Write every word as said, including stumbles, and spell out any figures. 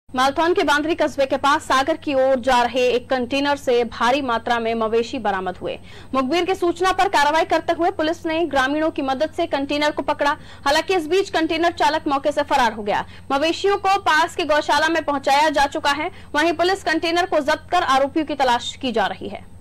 मालथौन के बांदरी कस्बे के पास सागर की ओर जा रहे एक कंटेनर से भारी मात्रा में मवेशी बरामद हुए। मुखबिर की सूचना पर कार्रवाई करते हुए पुलिस ने ग्रामीणों की मदद से कंटेनर को पकड़ा। हालांकि इस बीच कंटेनर चालक मौके से फरार हो गया। मवेशियों को पास के गौशाला में पहुंचाया जा चुका है। वहीं पुलिस कंटेनर को जब्त कर आरोपियों की तलाश की जा रही है।